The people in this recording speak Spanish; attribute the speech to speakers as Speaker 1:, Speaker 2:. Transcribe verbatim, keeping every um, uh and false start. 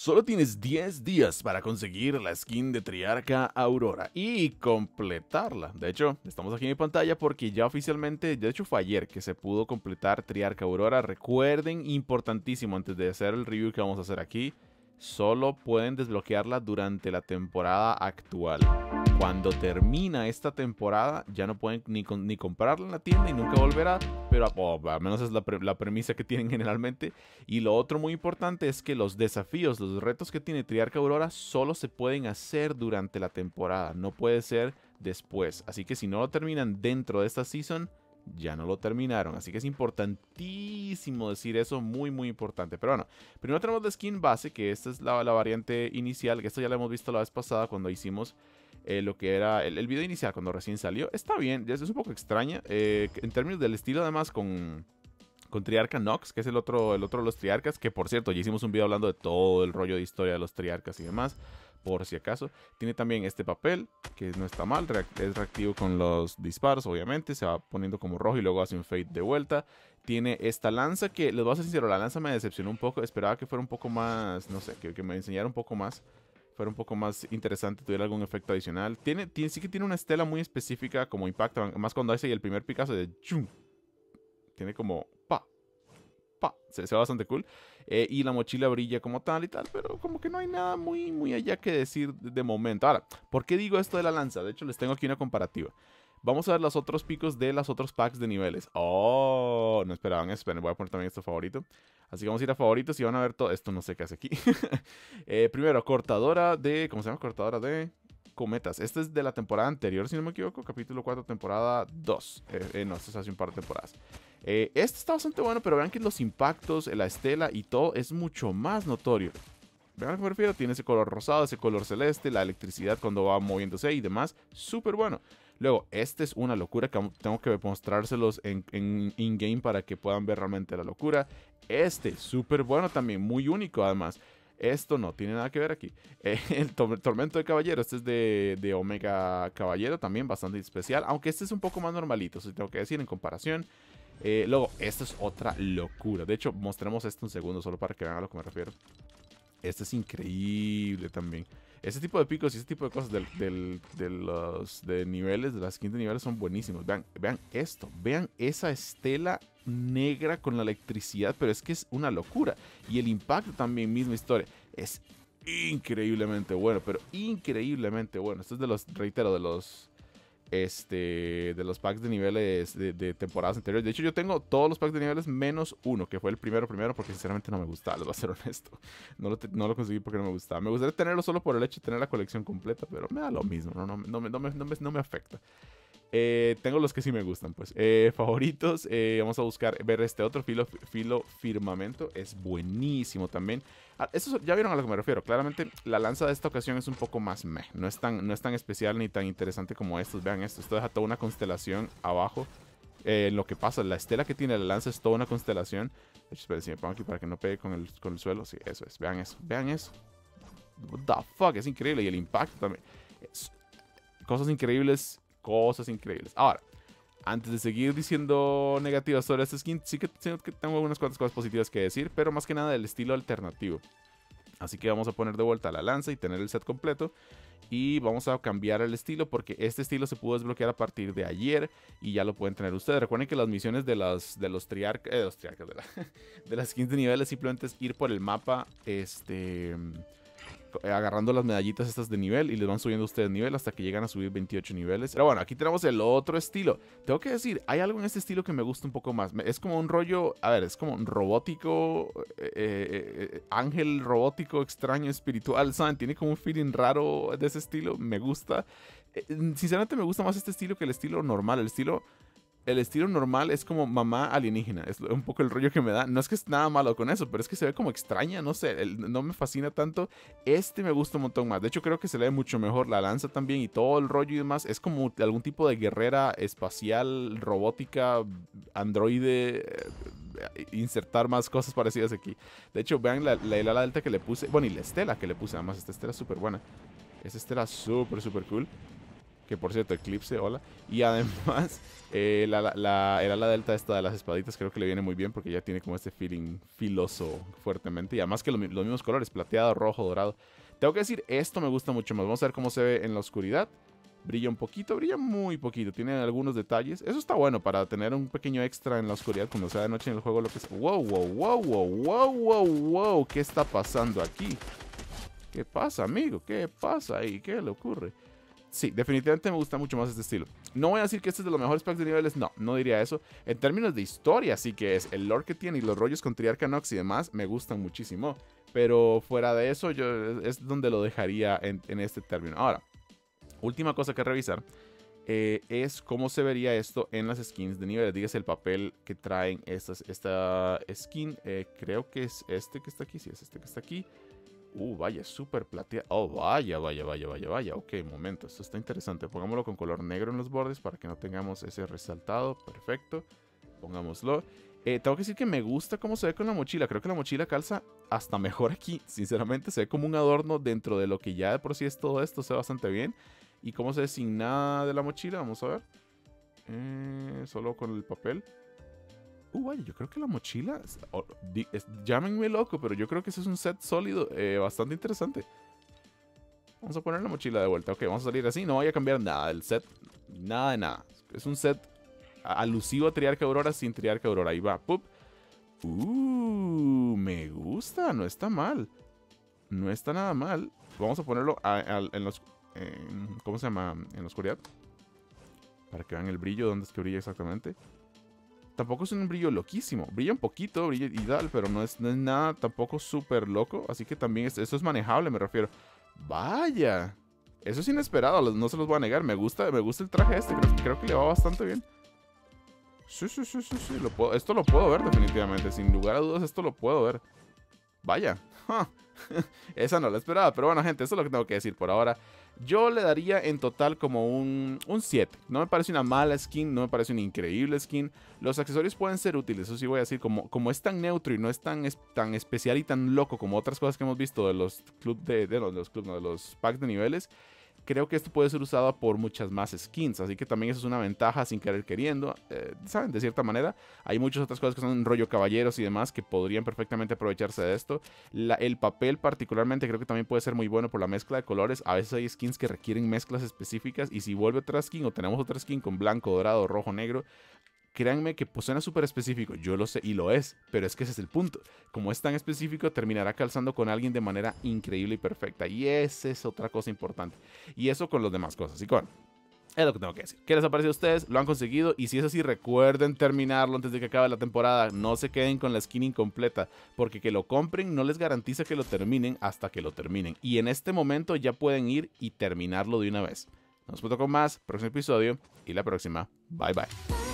Speaker 1: Solo tienes diez días para conseguir la skin de Triarca Aurora y completarla. De hecho, estamos aquí en mi pantalla porque ya oficialmente, de hecho fue ayer que se pudo completar Triarca Aurora. Recuerden, importantísimo, antes de hacer el review que vamos a hacer aquí, solo pueden desbloquearla durante la temporada actual. Cuando termina esta temporada ya no pueden ni, ni comprarla en la tienda y nunca volverá, pero oh, al menos es la, pre la premisa que tienen generalmente. Y lo otro muy importante es que los desafíos, los retos que tiene Triarca Aurora solo se pueden hacer durante la temporada, no puede ser después. Así que si no lo terminan dentro de esta season, ya no lo terminaron, así que es importantísimo decir eso, muy muy importante. Pero bueno, primero tenemos la skin base, que esta es la, la variante inicial, que esta ya la hemos visto la vez pasada cuando hicimos eh, lo que era el, el video inicial, cuando recién salió. Está bien, es un poco extraña, eh, en términos del estilo además con... con Triarca Nox, que es el otro, el otro de los Triarcas, que por cierto, ya hicimos un video hablando de todo el rollo de historia de los Triarcas y demás, por si acaso. Tiene también este papel, que no está mal, es reactivo con los disparos, obviamente, se va poniendo como rojo y luego hace un fade de vuelta. Tiene esta lanza que, les voy a ser sincero, la lanza me decepcionó un poco, esperaba que fuera un poco más, no sé, que, que me enseñara un poco más, fuera un poco más interesante, tuviera algún efecto adicional. Tiene, tiene, sí que tiene una estela muy específica, como impacta, más cuando hace el primer picazo de chum. Tiene como pa, pa, se, se ve bastante cool. Eh, y la mochila brilla como tal y tal, pero como que no hay nada muy, muy allá que decir de, de momento. Ahora, ¿por qué digo esto de la lanza? De hecho, les tengo aquí una comparativa. Vamos a ver los otros picos de los otros packs de niveles. Oh, no esperaban eso. Esperen, voy a poner también esto favorito. Así que vamos a ir a favoritos y van a ver todo. Esto no sé qué hace aquí. eh, primero, cortadora de... ¿Cómo se llama? Cortadora de... cometas. Este es de la temporada anterior, si no me equivoco, capítulo cuatro, temporada dos. Eh, eh, no, esto es hace un par de temporadas. Eh, este está bastante bueno, pero vean que los impactos, la estela y todo es mucho más notorio. Vean a lo que me refiero, tiene ese color rosado, ese color celeste, la electricidad cuando va moviéndose y demás, súper bueno. Luego, este es una locura que tengo que mostrárselos en in-game para que puedan ver realmente la locura. Este, súper bueno también, muy único además. Esto no tiene nada que ver aquí. Eh, el Tormento de Caballero, este es de, de Omega Caballero, también bastante especial. Aunque este es un poco más normalito, si tengo que decir, en comparación. Eh, luego, esto es otra locura. De hecho, mostremos esto un segundo, solo para que vean a lo que me refiero. Este es increíble también. Este tipo de picos y este tipo de cosas del, del, de los de niveles, de las skins de niveles son buenísimos. Vean, vean esto, vean esa estela negra con la electricidad, pero es que es una locura. Y el impacto también, misma historia. Es increíblemente bueno, pero increíblemente bueno. Esto es de los, reitero, de los... Este, de los packs de niveles de, de temporadas anteriores. De hecho, yo tengo todos los packs de niveles menos uno, que fue el primero primero, porque sinceramente no me gustaba, les voy a ser honesto. No lo, no lo conseguí porque no me gustaba. Me gustaría tenerlo solo por el hecho de tener la colección completa, pero me da lo mismo, no, no, no, me, no, me, no, me, no me afecta. Eh, tengo los que sí me gustan, pues. Eh, favoritos, eh, vamos a buscar, ver este otro filo, filo firmamento. Es buenísimo también. Ah, eso ya vieron a lo que me refiero. Claramente, la lanza de esta ocasión es un poco más meh. No es tan, no es tan especial ni tan interesante como estos. Vean esto. Esto deja toda una constelación abajo. Eh, lo que pasa, la estela que tiene la lanza es toda una constelación. De hecho, esperen, si me pongo aquí para que no pegue con el, con el suelo. Sí, eso es. Vean eso. Vean eso. What the fuck. Es increíble. Y el impacto también. Es, cosas increíbles. Cosas increíbles. Ahora, antes de seguir diciendo negativas sobre este skin, sí que tengo unas cuantas cosas positivas que decir, pero más que nada del estilo alternativo. Así que vamos a poner de vuelta la lanza y tener el set completo. Y vamos a cambiar el estilo porque este estilo se pudo desbloquear a partir de ayer y ya lo pueden tener ustedes. Recuerden que las misiones de, las, de los triarcas, eh, de los triarcas, de, la, de las skins de niveles simplemente es ir por el mapa, este... agarrando las medallitas estas de nivel y les van subiendo ustedes nivel hasta que llegan a subir veintiocho niveles. Pero bueno, aquí tenemos el otro estilo. Tengo que decir, hay algo en este estilo que me gusta un poco más. Es como un rollo, a ver, es como un robótico, eh, eh, eh, ángel robótico, extraño, espiritual, ¿saben? Tiene como un feeling raro de ese estilo, me gusta. Eh, sinceramente me gusta más este estilo que el estilo normal, el estilo... El estilo normal es como mamá alienígena. Es un poco el rollo que me da. No es que es nada malo con eso, pero es que se ve como extraña. No sé, el, no me fascina tanto. Este me gusta un montón más. De hecho, creo que se le ve mucho mejor la lanza también y todo el rollo y demás. Es como algún tipo de guerrera espacial, robótica, androide. Eh, insertar más cosas parecidas aquí. De hecho, vean la, la, la delta que le puse. Bueno, y la estela que le puse. Además, esta estela es súper buena. Esta estela súper, súper cool. que por cierto, Eclipse, hola. Y además, eh, la, la, la, era la delta esta de las espaditas, creo que le viene muy bien porque ya tiene como este feeling filoso fuertemente. Y además que lo, los mismos colores, plateado, rojo, dorado. Tengo que decir, esto me gusta mucho más. Vamos a ver cómo se ve en la oscuridad. Brilla un poquito, brilla muy poquito. Tiene algunos detalles. Eso está bueno para tener un pequeño extra en la oscuridad cuando sea de noche en el juego. Lo que sea. Wow, wow, wow, wow, wow, wow, wow. ¿Qué está pasando aquí? ¿Qué pasa, amigo? ¿Qué pasa ahí? ¿Qué le ocurre? Sí, definitivamente me gusta mucho más este estilo. No voy a decir que este es de los mejores packs de niveles, no, no diría eso. En términos de historia, sí que es. El lore que tiene y los rollos con Triarca Nox y demás me gustan muchísimo. Pero fuera de eso, yo es donde lo dejaría en, en este término. Ahora, última cosa que revisar eh, es cómo se vería esto en las skins de niveles. Dígase el papel que traen estas, esta skin. Eh, creo que es este que está aquí, sí, es este que está aquí. Uh, vaya, súper plateado. Oh, vaya, vaya, vaya, vaya, vaya. Ok, momento, esto está interesante. Pongámoslo con color negro en los bordes para que no tengamos ese resaltado. Perfecto. Pongámoslo. Eh, tengo que decir que me gusta cómo se ve con la mochila. Creo que la mochila calza hasta mejor aquí. Sinceramente, se ve como un adorno dentro de lo que ya de por sí es todo esto. Se ve bastante bien. ¿Y cómo se ve sin nada de la mochila? Vamos a ver. Eh, solo con el papel. Uh, vaya, yo creo que la mochila, es, oh, di, es, llámenme loco, pero yo creo que ese es un set sólido, eh, bastante interesante. Vamos a poner la mochila de vuelta. Ok, vamos a salir así, no voy a cambiar nada del set, nada de nada. Es un set alusivo a Triarca Aurora sin Triarca Aurora. Ahí va, ¡pup! Uh, me gusta, no está mal. No está nada mal. Vamos a ponerlo a, a, en los, en, ¿cómo se llama? En la oscuridad. Para que vean el brillo, dónde es que brilla exactamente. Tampoco es un brillo loquísimo. Brilla un poquito, brilla y tal, pero no es, no es nada tampoco súper loco. Así que también es, eso es manejable, me refiero. Vaya. Eso es inesperado, no se los voy a negar. Me gusta, me gusta el traje este, creo, creo que le va bastante bien. Sí, sí, sí, sí, sí. Lo puedo, esto lo puedo ver definitivamente. Sin lugar a dudas, esto lo puedo ver. Vaya. Huh. Esa no la esperaba. Pero bueno, gente, eso es lo que tengo que decir por ahora. Yo le daría en total como un, un siete. No me parece una mala skin, no me parece una increíble skin. Los accesorios pueden ser útiles, eso sí voy a decir. Como, como es tan neutro y no es tan, es, tan especial y tan loco como otras cosas que hemos visto de los club de, de, de los club, no, de los packs de niveles. Creo que esto puede ser usado por muchas más skins, así que también eso es una ventaja sin querer queriendo, eh, ¿saben? De cierta manera, hay muchas otras cosas que son rollo caballeros y demás que podrían perfectamente aprovecharse de esto. La, el papel particularmente creo que también puede ser muy bueno por la mezcla de colores. A veces hay skins que requieren mezclas específicas y si vuelve otra skin o tenemos otra skin con blanco, dorado, rojo, negro, créanme que pues, suena súper específico, yo lo sé y lo es, pero es que ese es el punto. Como es tan específico, terminará calzando con alguien de manera increíble y perfecta. Y esa es otra cosa importante. Y eso con las demás cosas. Y con... es lo que tengo que decir. ¿Qué les ha parecido a ustedes? ¿Lo han conseguido? Y si es así, recuerden terminarlo antes de que acabe la temporada. No se queden con la skin incompleta, porque que lo compren no les garantiza que lo terminen hasta que lo terminen. Y en este momento ya pueden ir y terminarlo de una vez. Nos vemos con más, próximo episodio y la próxima. Bye bye.